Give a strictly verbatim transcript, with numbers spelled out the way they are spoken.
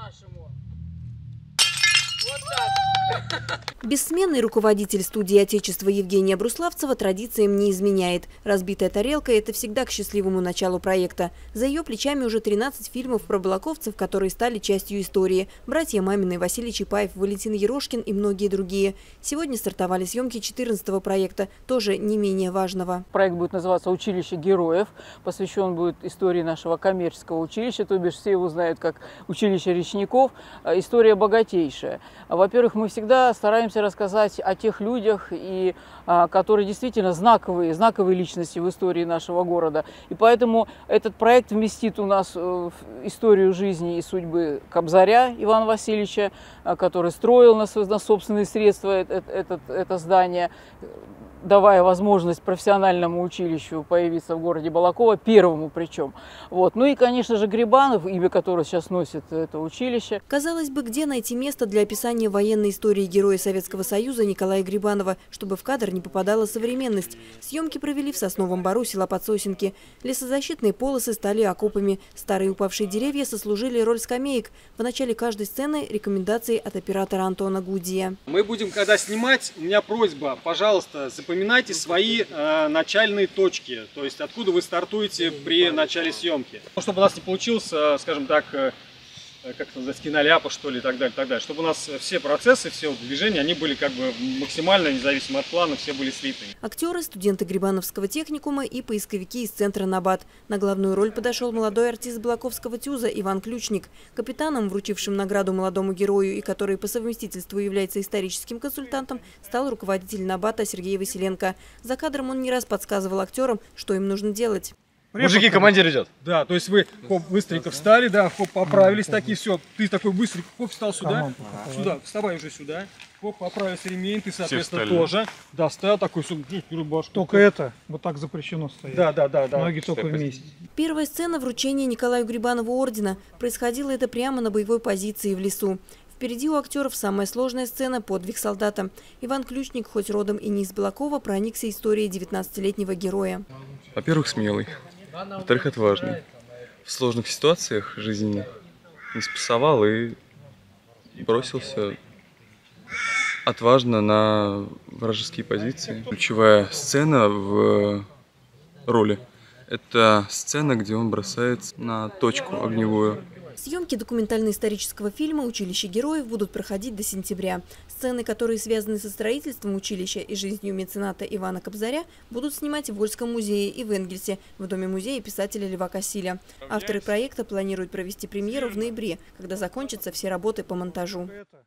нашему. Вот так. Бессменный руководитель студии «Отечество» Евгения Бруславцева традициям не изменяет. «Разбитая тарелка» – это всегда к счастливому началу проекта. За ее плечами уже тринадцать фильмов про балаковцев, которые стали частью истории. Братья Мамины, Василий Чапаев, Валентин Ерошкин и многие другие. Сегодня стартовали съемки четырнадцатого проекта, тоже не менее важного. Проект будет называться «Училище героев». Посвящен будет истории нашего коммерческого училища, то бишь все его знают как училище речников. История богатейшая. Во-первых, мы всегда стараемся рассказать о тех людях, и, а, которые действительно знаковые, знаковые личности в истории нашего города. И поэтому этот проект вместит у нас в историю жизни и судьбы Кобзаря Ивана Васильевича, который строил на, на собственные средства это, это, это здание, давая возможность профессиональному училищу появиться в городе Балаково, первому причем. Вот. Ну и, конечно же, Грибанов, имя которого сейчас носит это училище. Казалось бы, где найти место для описания военной истории героя Советского Союза Николая Грибанова, чтобы в кадр не попадала современность. Съемки провели в Сосновом Бору села Подсосенки. Лесозащитные полосы стали окопами. Старые упавшие деревья сослужили роль скамеек. В начале каждой сцены рекомендации от оператора Антона Гудия. Мы будем, когда снимать, у меня просьба, пожалуйста, запоминайте. Запоминайте свои э, начальные точки, то есть откуда вы стартуете при начале съемки. Чтобы у нас не получилось, э, скажем так, э, как это называется, киноляпа, что ли, и так далее, так далее. Чтобы у нас все процессы, все движения, они были как бы максимально независимо от плана, все были слиты. Актеры, студенты Грибановского техникума и поисковики из центра «Набат». На главную роль подошел молодой артист Балаковского ТЮЗа Иван Ключник. Капитаном, вручившим награду молодому герою и который по совместительству является историческим консультантом, стал руководитель «Набата» Сергей Василенко. За кадром он не раз подсказывал актерам, что им нужно делать. Мужики, командир идет. Да, то есть вы хоп, быстренько встали, да, хоп, поправились такие, все. Ты такой быстренько, хоп, встал сюда, сюда, вставай уже сюда. Хоп, поправился ремень, ты, соответственно, тоже. Да, стоял такой, рубашку. Только это, вот так запрещено стоять. Да, да, да, да. Ноги только вместе. Первая сцена вручения Николаю Грибанову ордена. Происходило это прямо на боевой позиции в лесу. Впереди у актеров самая сложная сцена – подвиг солдата. Иван Ключник, хоть родом и не из Балакова, проникся историей девятнадцатилетнего героя. Во-первых, смелый. Во-вторых, отважный. В сложных ситуациях жизненных не спасовал и бросился отважно на вражеские позиции. Ключевая сцена в роли – это сцена, где он бросается на точку огневую. Съемки документально-исторического фильма «Училище героев» будут проходить до сентября. Сцены, которые связаны со строительством училища и жизнью мецената Ивана Кобзаря, будут снимать в Вольском музее и в Энгельсе, в Доме музея писателя Льва Кассиля. Авторы проекта планируют провести премьеру в ноябре, когда закончатся все работы по монтажу.